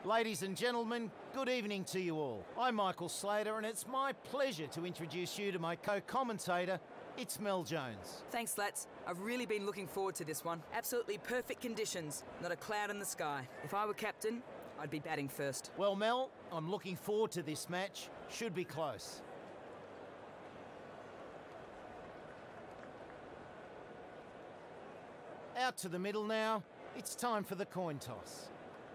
Ladies and gentlemen, good evening to you all. I'm Michael Slater, and it's my pleasure to introduce you to my co-commentator. It's Mel Jones. Thanks, lads. I've really been looking forward to this one. Absolutely perfect conditions, not a cloud in the sky. If I were captain, I'd be batting first. Well, Mel, I'm looking forward to this match. Should be close. Out to the middle now. It's time for the coin toss.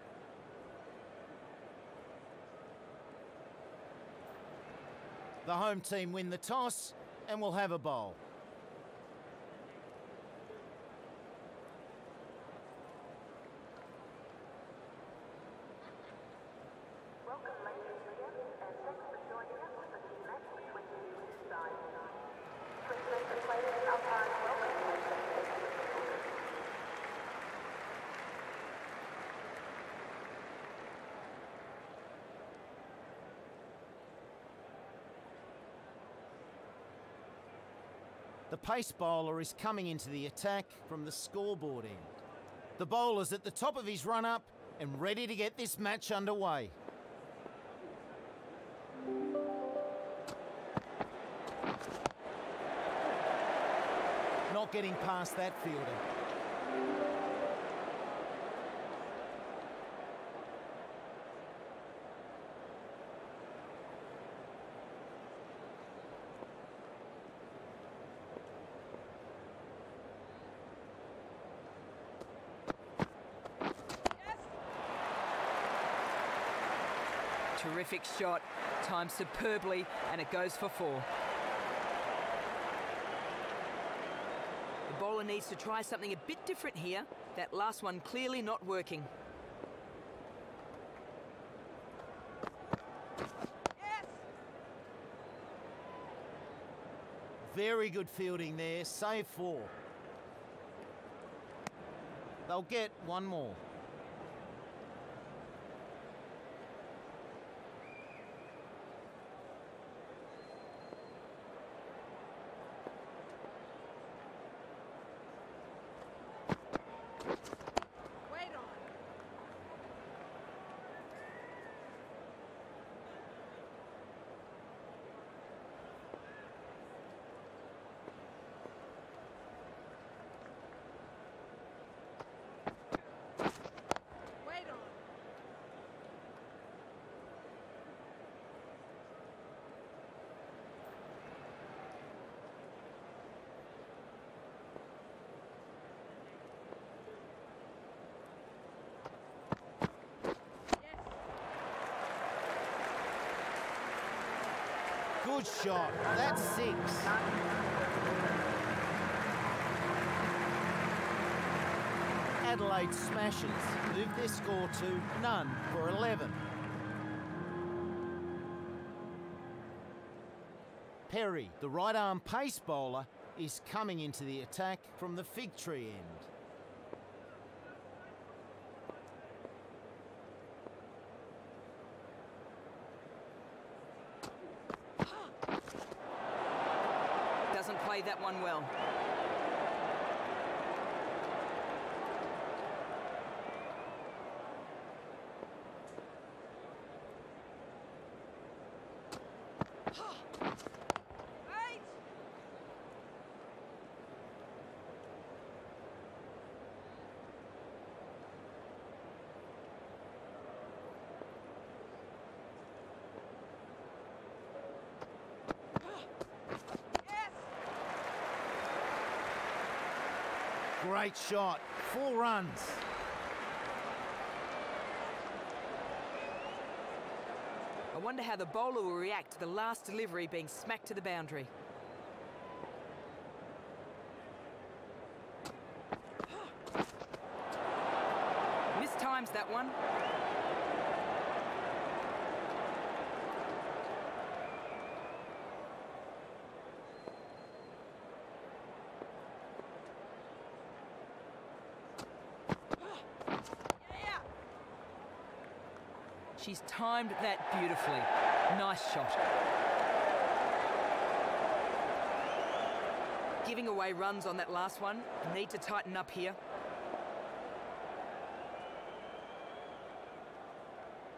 The home team win the toss and will have a bowl. Welcome, ladies and gentlemen, and thanks for joining us for the match between the two sides. Twin players, umpires, welcome. The pace bowler is coming into the attack from the scoreboard end. The bowler's at the top of his run-up and ready to get this match underway. Not getting past that fielder. Terrific shot, timed superbly, and it goes for 4. The bowler needs to try something a bit different here. That last one clearly not working. Yes! Very good fielding there, save 4. They'll get one more. Good shot. That's 6. Adelaide Smashers move their score to none for 11. Perry, the right-arm pace bowler, is coming into the attack from the fig tree end. Doesn't play that one well. Great shot. 4 runs. I wonder how the bowler will react to the last delivery being smacked to the boundary. Mistimes that one. She's timed that beautifully. Nice shot. Giving away runs on that last one. Need to tighten up here.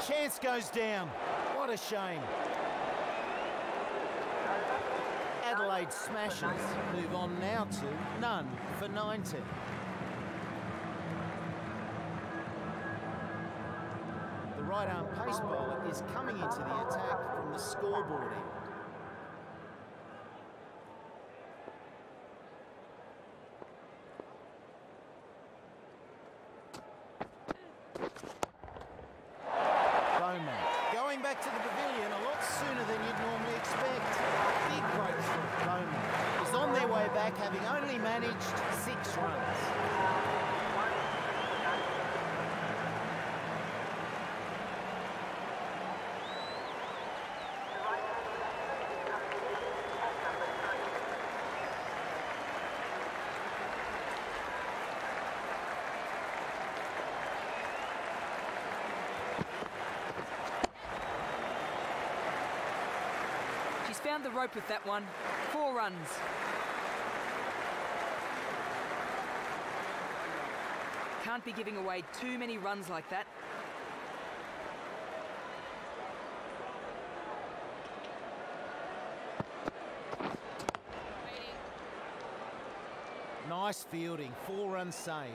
chance goes down. What a shame. Adelaide Smashers move on now to none for 90. The right-arm pace bowler is coming into the attack from the scoreboard end. Bowman going back to the pavilion a lot sooner than you'd normally expect. Big breakthrough. Bowman is on their way back, having only managed 6 runs. She's found the rope with that one. 4 runs. Can't be giving away too many runs like that. Nice fielding, 4 runs saved.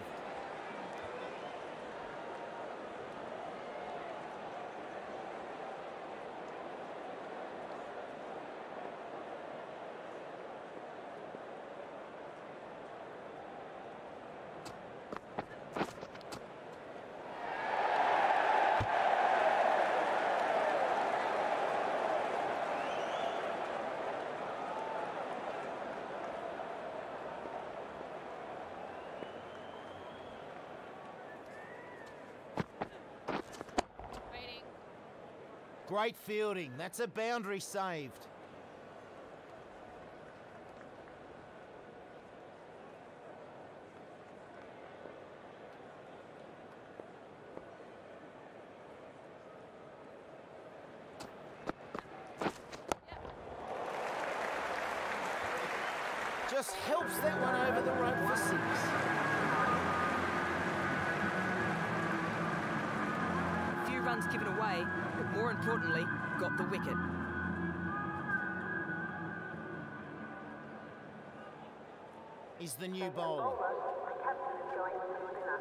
Great fielding. That's a boundary saved. Just helps that one over the rope for 6. Runs given away, but more importantly, got the wicket. Is the new bowler. The captain is going to the spinner.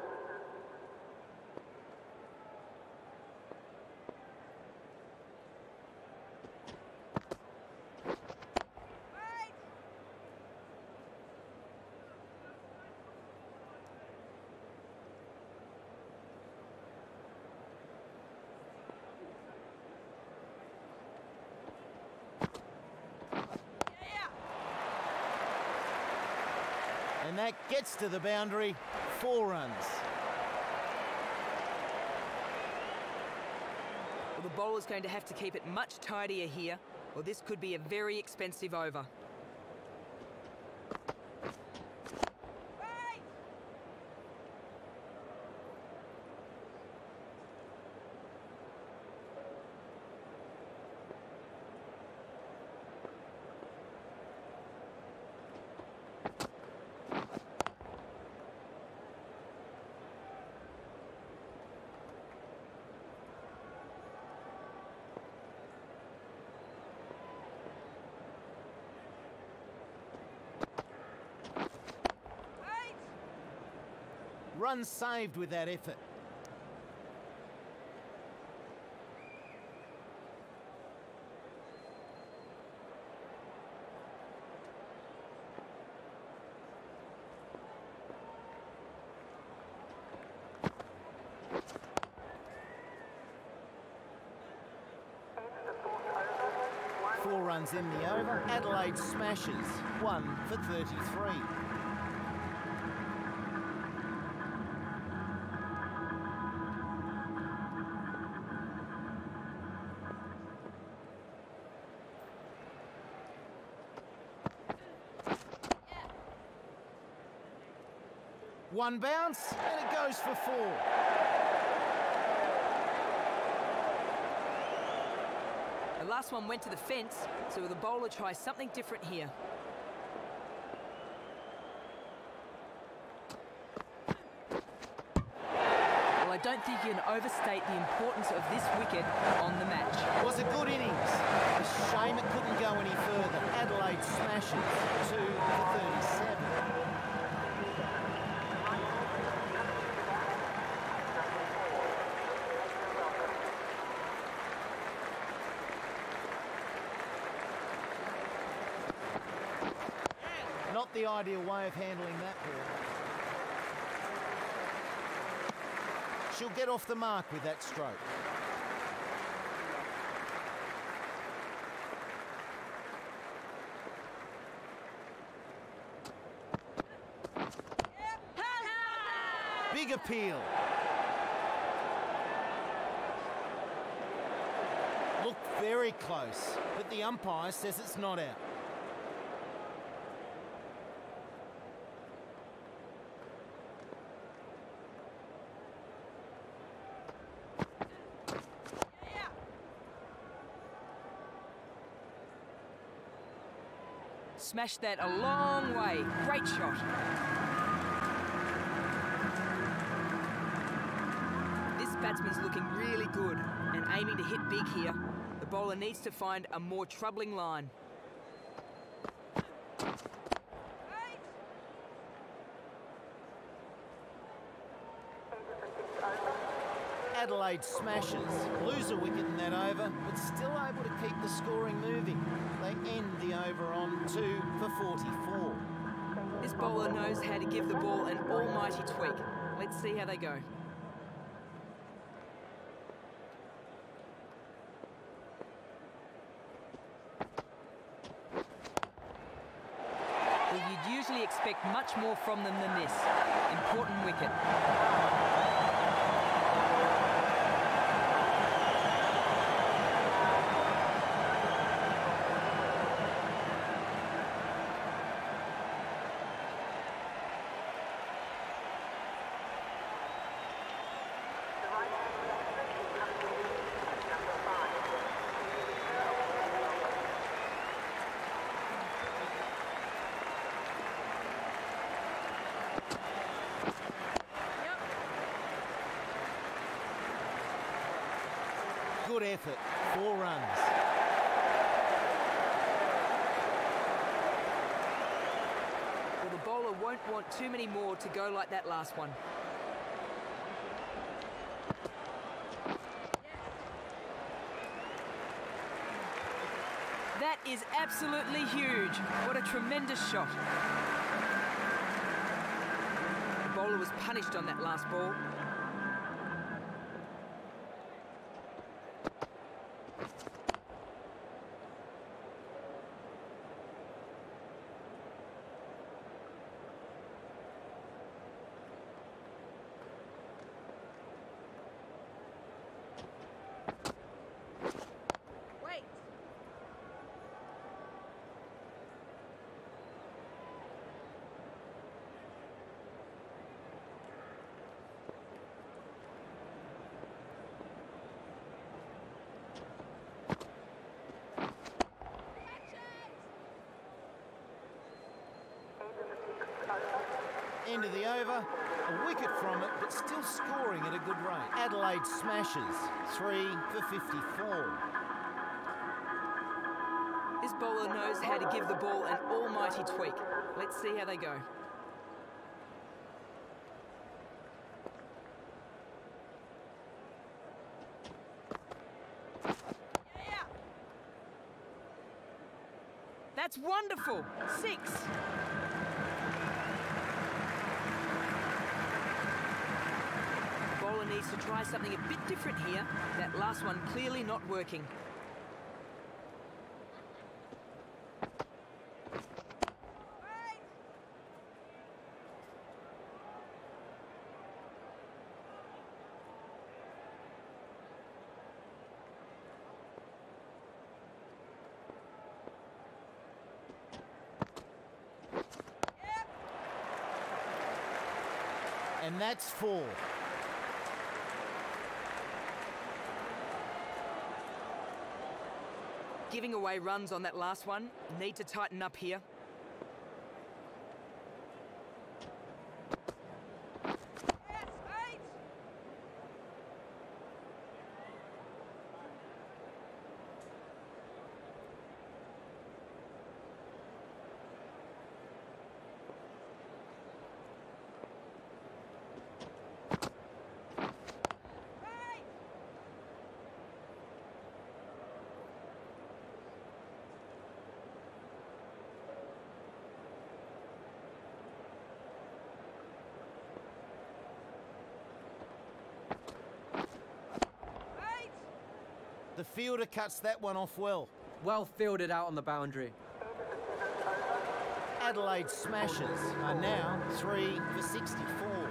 And that gets to the boundary, 4 runs. Well, the bowler's going to have to keep it much tidier here, or this could be a very expensive over. Runs saved with that effort. Four runs in the over. Adelaide Smashers, 1 for 33. One bounce, and it goes for 4. The last one went to the fence, so the bowler tries something different here. Well, I don't think you can overstate the importance of this wicket on the match. It was a good innings. A shame it couldn't go any further. Adelaide smashes 2 for 37. Not the ideal way of handling that ball. She'll get off the mark with that stroke. Big appeal. Looked very close, but the umpire says it's not out. Smashed that a long way. Great shot. This batsman's looking really good and aiming to hit big here. The bowler needs to find a more troubling line. Adelaide smashes, lose a wicket in that over, but still able to keep the scoring moving. They end the over on 2 for 44. This bowler knows how to give the ball an almighty tweak. Let's see how they go. Well, you'd usually expect much more from them than this. Important wicket. Good effort, 4 runs. Well, the bowler won't want too many more to go like that last one. That is absolutely huge. What a tremendous shot. The bowler was punished on that last ball. End of the over, a wicket from it, but still scoring at a good rate. Adelaide smashes, 3 for 54. This bowler knows how to give the ball an almighty tweak. Let's see how they go. That's wonderful. 6. The bowler needs to try something a bit different here. That last one clearly not working. And that's 4. Giving away runs on that last one. Need to tighten up here. The fielder cuts that one off well. Well fielded out on the boundary. Adelaide Smashers are now 3 for 64.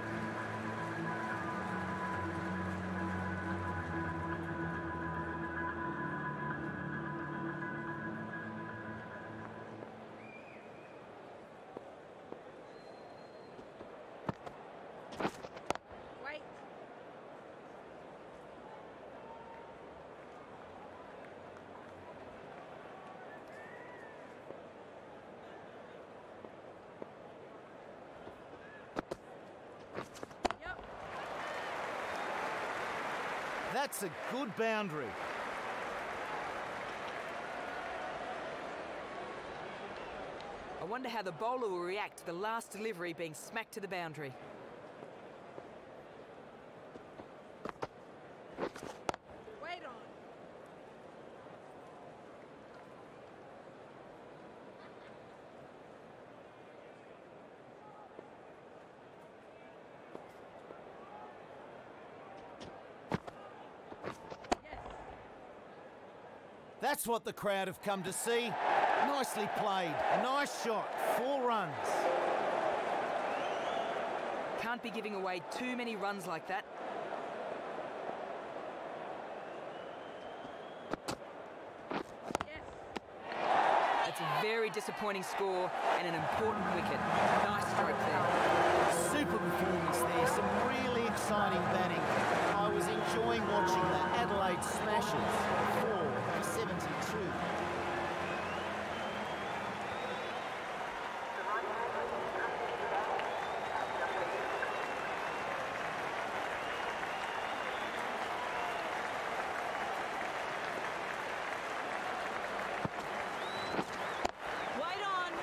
Wait. Yep. That's a good boundary. I wonder how the bowler will react to the last delivery being smacked to the boundary. Wait on. Yes. That's what the crowd have come to see. Nicely played. Nice shot. 4 runs. Can't be giving away too many runs like that. Yes. That's a very disappointing score and an important wicket. Nice stroke there. Super performance there. Some really exciting batting. I was enjoying watching the Adelaide Smashers. 4 for 72. Wait on.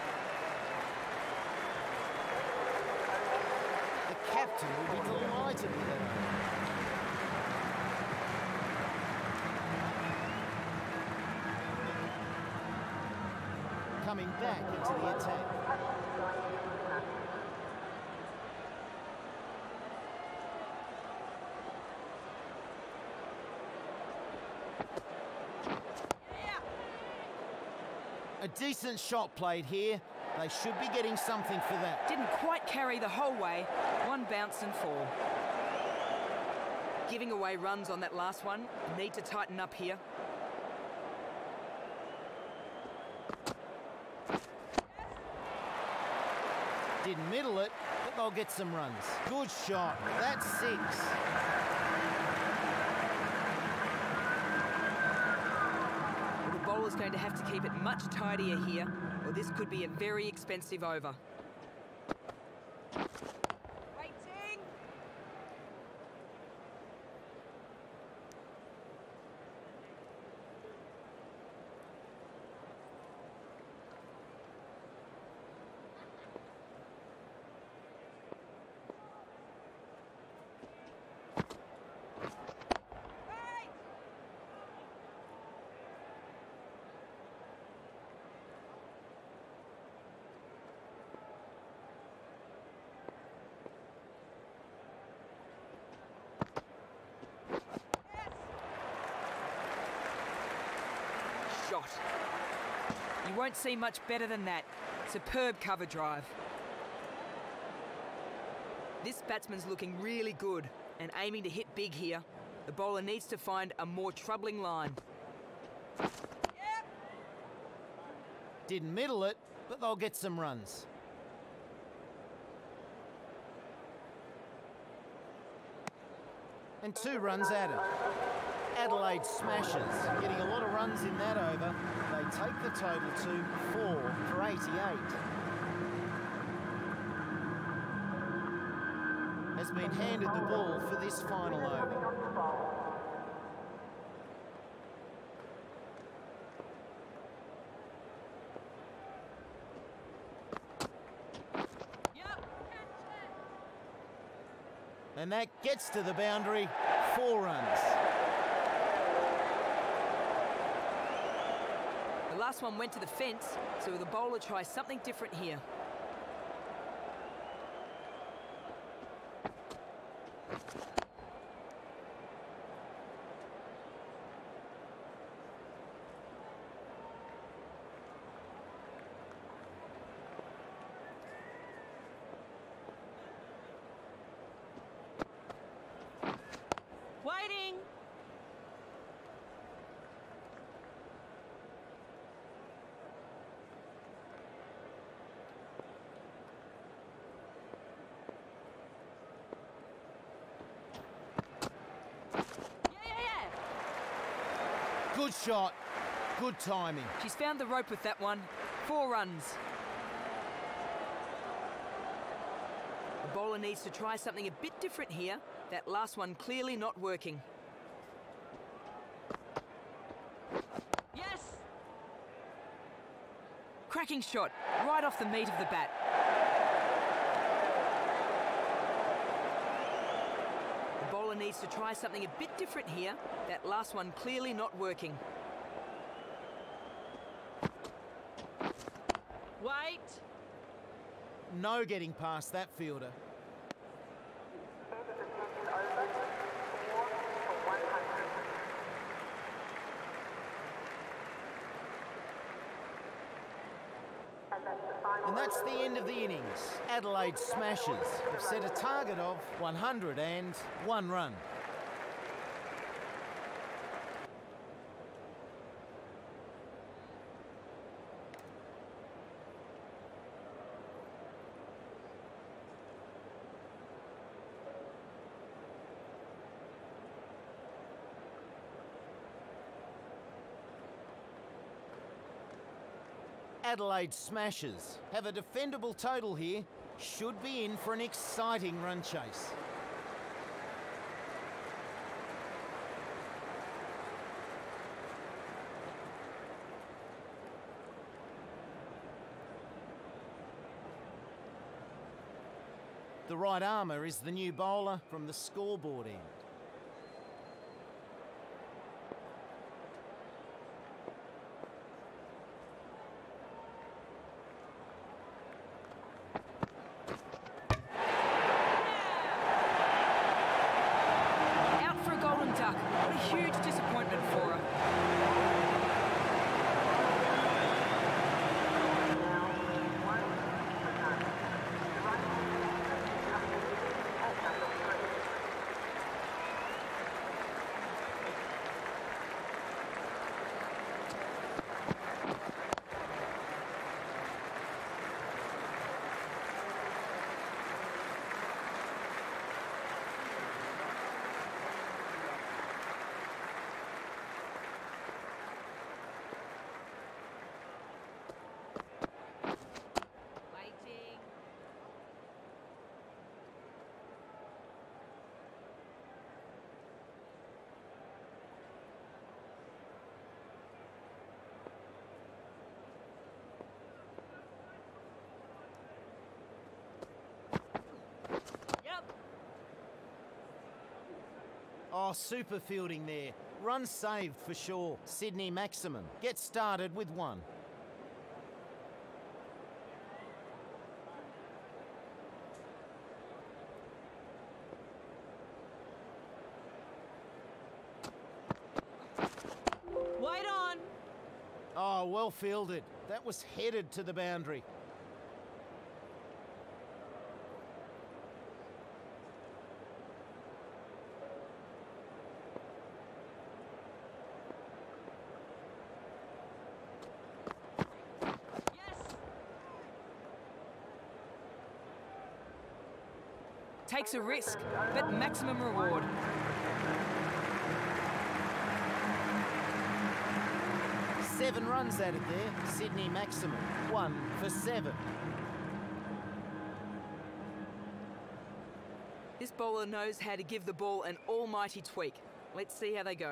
The captain will be delighted with that. Coming back into the attack. Yeah. A decent shot played here. They should be getting something for that. Didn't quite carry the whole way. 1 bounce and 4. Giving away runs on that last one. Need to tighten up here. Didn't middle it, but they'll get some runs. Good shot. That's 6. The bowler's going to have to keep it much tidier here, or this could be a very expensive over. Waiting. Wait. Shot. You won't see much better than that. Superb cover drive. This batsman's looking really good and aiming to hit big here. The bowler needs to find a more troubling line. Yep. Didn't middle it, but they'll get some runs. And 2 runs added. Adelaide Smashers getting a lot of runs in that over. They take the total to 4 for 88. Has been handed the ball for this final over. Yep. And that gets to the boundary. 4 runs. The last one went to the fence, so the bowler tries something different here. Good shot. Good timing. She's found the rope with that one. 4 runs. The bowler needs to try something a bit different here. That last one clearly not working. Yes! Cracking shot, right off the meat of the bat. The bowler needs to try something a bit different here. That last one clearly not working. Wait! No getting past that fielder. End of the 10th over. 4 for 100. And that's the final. And that's the end of the innings. Adelaide Smashers have set a target of 101 run. Adelaide Smashers have a defendable total here. Should be in for an exciting run chase. The right armour is the new bowler from the scoreboard end. Out for a golden duck. What a huge disappointment for her. Now, 1 for none. The right hand comes to at number 3. Waiting. Yep. Oh, super fielding there. Run saved for sure. Sydney Maximum gets started with 1. Wait on. Oh, well fielded. That was headed to the boundary. Yes! Takes a risk, but maximum reward. Seven runs added there. Sydney Maximum 1 for 7. This bowler knows how to give the ball an almighty tweak. Let's see how they go.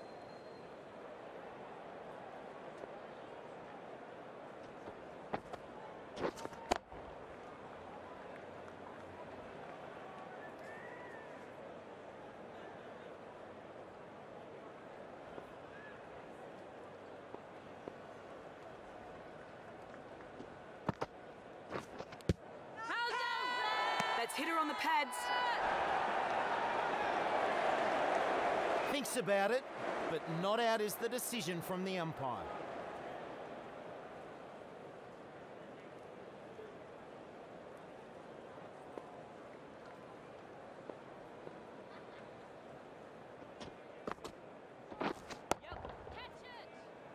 That's hit her on the pads. Thinks about it, but not out is the decision from the umpire. Yep. Catch it.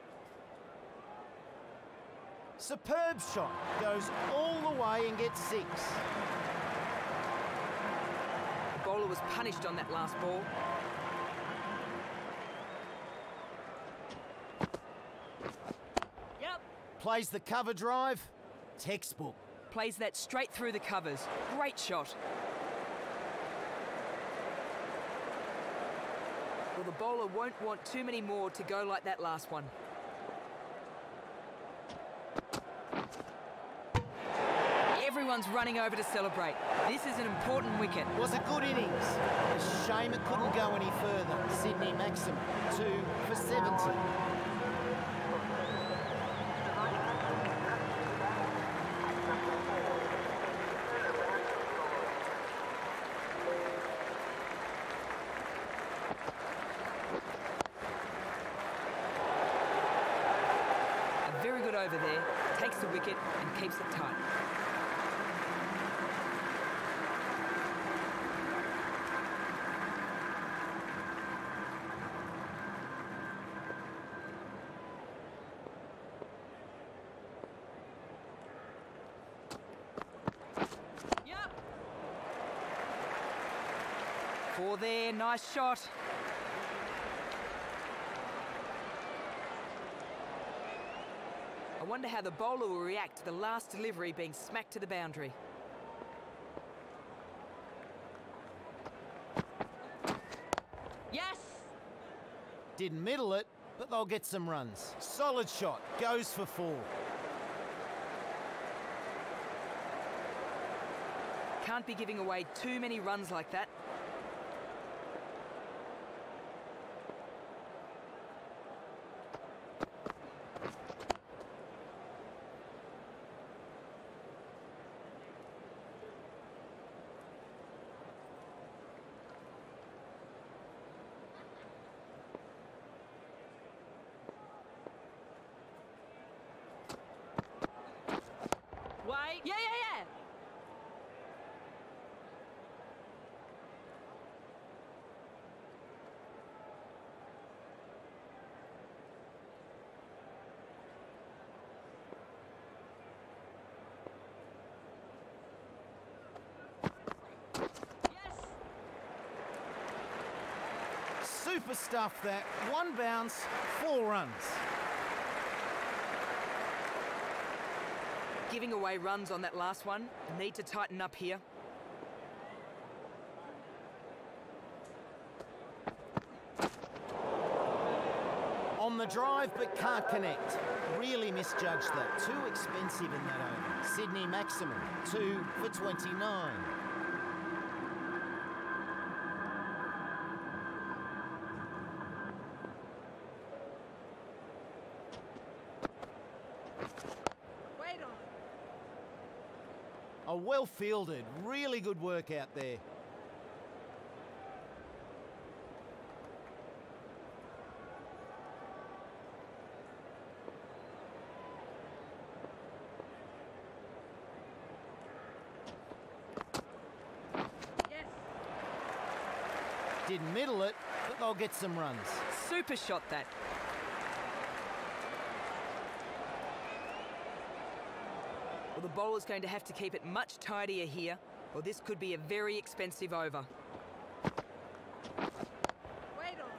Superb shot. Goes all the way and gets 6. The bowler was punished on that last ball. Plays the cover drive. Textbook. Plays that straight through the covers. Great shot. Well, the bowler won't want too many more to go like that last one. Everyone's running over to celebrate. This is an important wicket. Was a good innings. A shame it couldn't go any further. Sydney Maxim, 2 for 70. A very good over there. Takes the wicket and keeps it tight. Yep. Four there, nice shot. I wonder how the bowler will react to the last delivery being smacked to the boundary. Yes. Didn't middle it, but they'll get some runs. Solid shot. Goes for 4. Can't be giving away too many runs like that. Wait. Yeah. Yes. Super stuff that. 1 bounce, 4 runs. Giving away runs on that last one. Need to tighten up here. On the drive, but can't connect. Really misjudged that. Too expensive in that over. Sydney Maximum, 2 for 29. Wait on. A well fielded, really good work out there. Yes. Didn't middle it, but they'll get some runs. Super shot that. Well, the bowler's going to have to keep it much tidier here, or this could be a very expensive over. Wait on.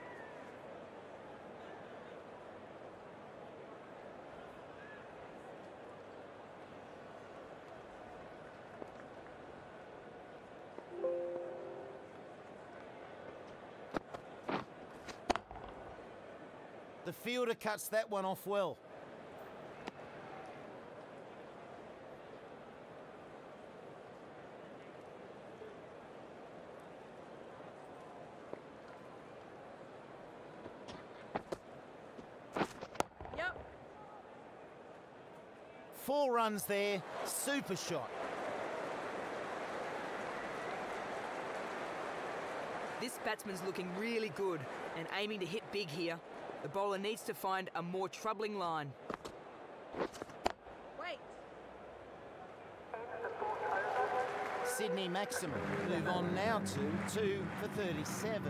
The fielder cuts that one off well. Yep. 4 runs there, super shot. This batsman's looking really good and aiming to hit big here. The bowler needs to find a more troubling line. Wait. Sydney Maximum move on now to 2 for 37.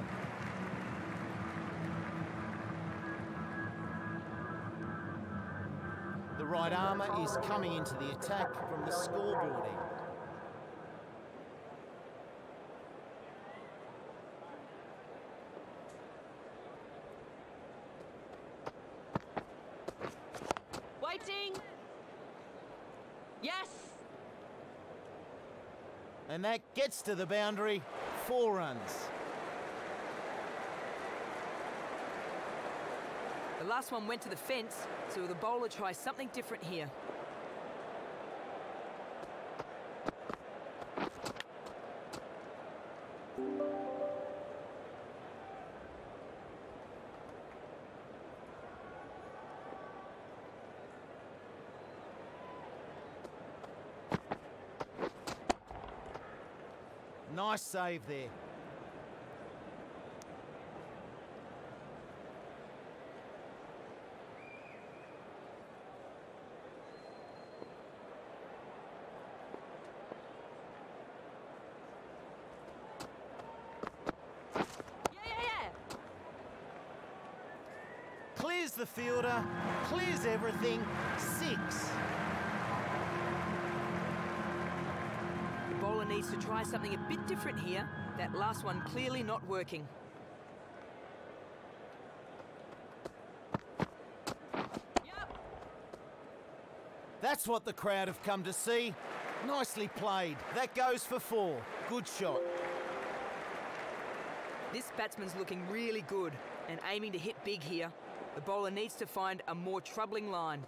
The right armour is coming into the attack from the scoreboard end. Waiting. And that gets to the boundary. 4 runs. The last one went to the fence, so will the bowler try something different here? Nice save there. Clears the fielder, clears everything. 6. The bowler needs to try something a bit different here. That last one clearly not working. That's what the crowd have come to see. Nicely played. That goes for 4. Good shot. This batsman's looking really good and aiming to hit big here. The bowler needs to find a more troubling line.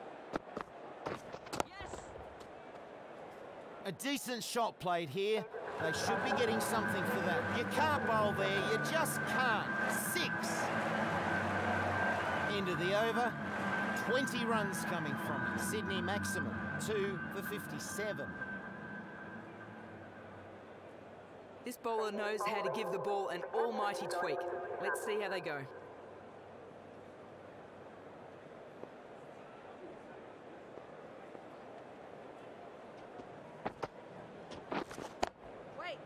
Yes! A decent shot played here. They should be getting something for that. You can't bowl there, you just can't. 6. End of the over. 20 runs coming from it. Sydney Maximum, 2 for 57. This bowler knows how to give the ball an almighty tweak. Let's see how they go. Wait.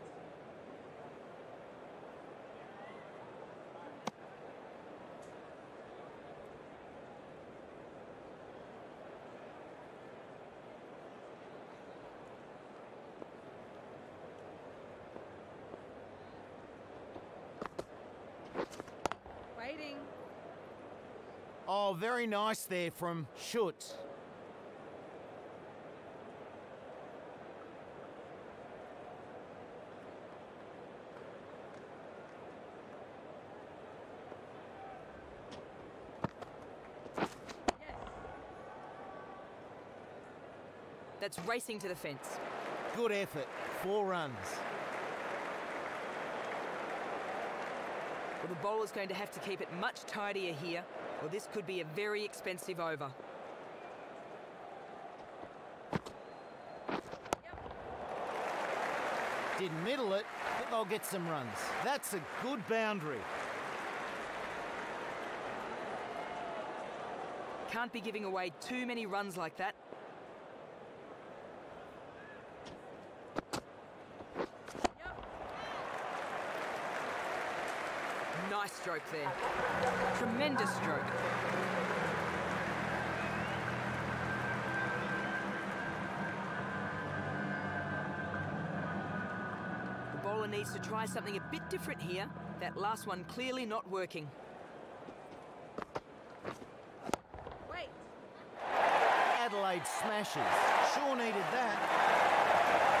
Waiting. Oh, very nice there from Schutz. Yes. That's racing to the fence. Good effort. 4 runs. Well, the bowler's going to have to keep it much tidier here, or this could be a very expensive over. Didn't middle it, but they'll get some runs. That's a good boundary. Can't be giving away too many runs like that. Nice stroke there. Tremendous stroke. The bowler needs to try something a bit different here. That last one clearly not working. Wait. Adelaide smashes. Sure needed that.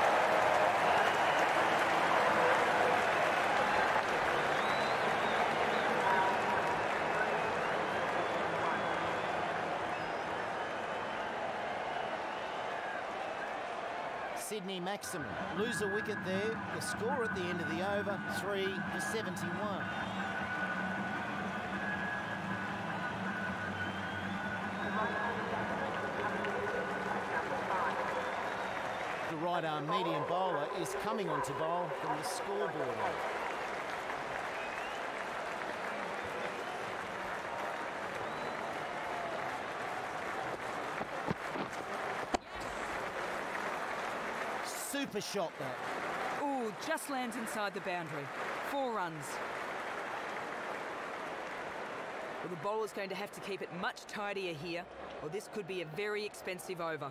Sydney Maximum lose a wicket there. The score at the end of the over, 3 for 71. The right arm medium bowler is coming on to bowl from the scoreboard. Super shot that. Ooh, just lands inside the boundary. 4 runs. Well, the bowler's going to have to keep it much tidier here, or this could be a very expensive over.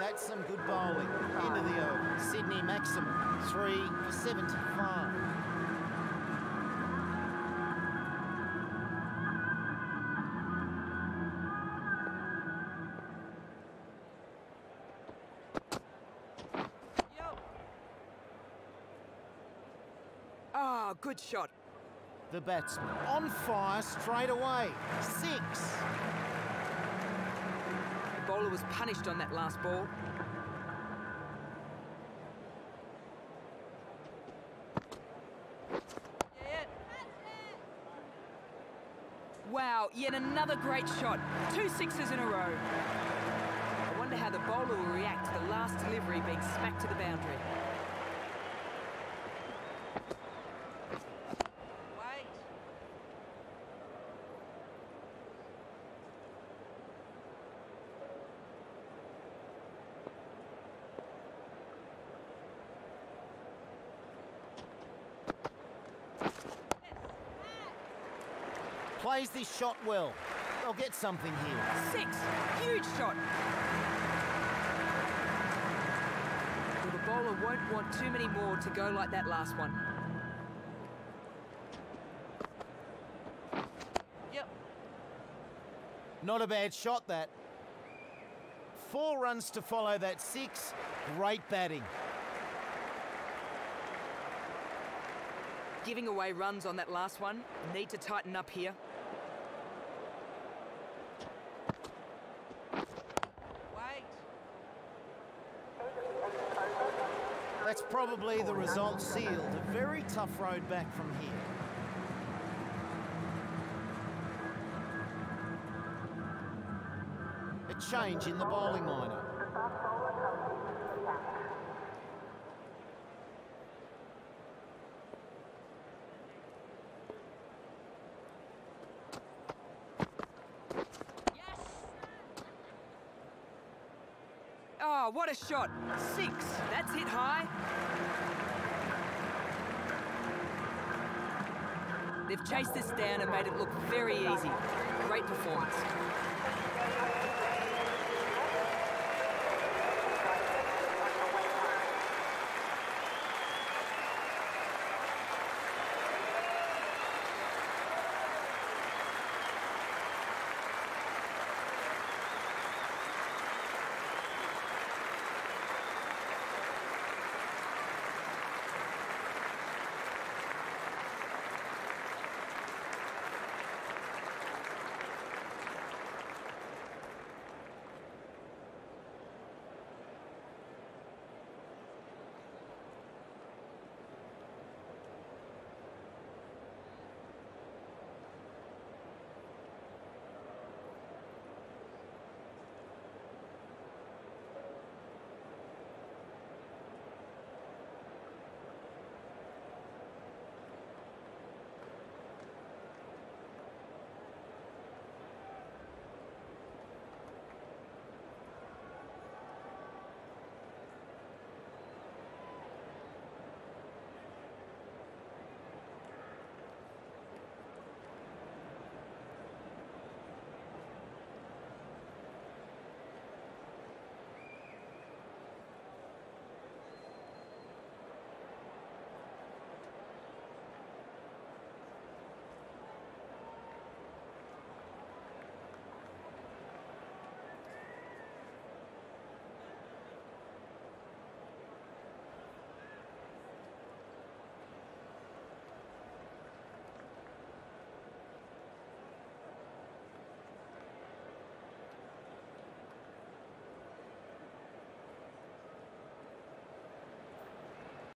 That's some good bowling. Into the over. Sydney maximum. 3 for 75. Ah, good shot. The batsman on fire straight away. 6. The bowler was punished on that last ball. Wow, yet another great shot. 2 sixes in a row. I wonder how the bowler will react to the last delivery being smacked to the boundary. Plays this shot well. They'll get something here. 6, huge shot. Well, the bowler won't want too many more to go like that last one. Yep. Not a bad shot, that. 4 runs to follow that 6. Great batting. Giving away runs on that last one. Need to tighten up here. That's probably the result sealed. A very tough road back from here. A change in the bowling lineup. Oh, what a shot. 6. That's hit high. They've chased this down and made it look very easy. Great performance.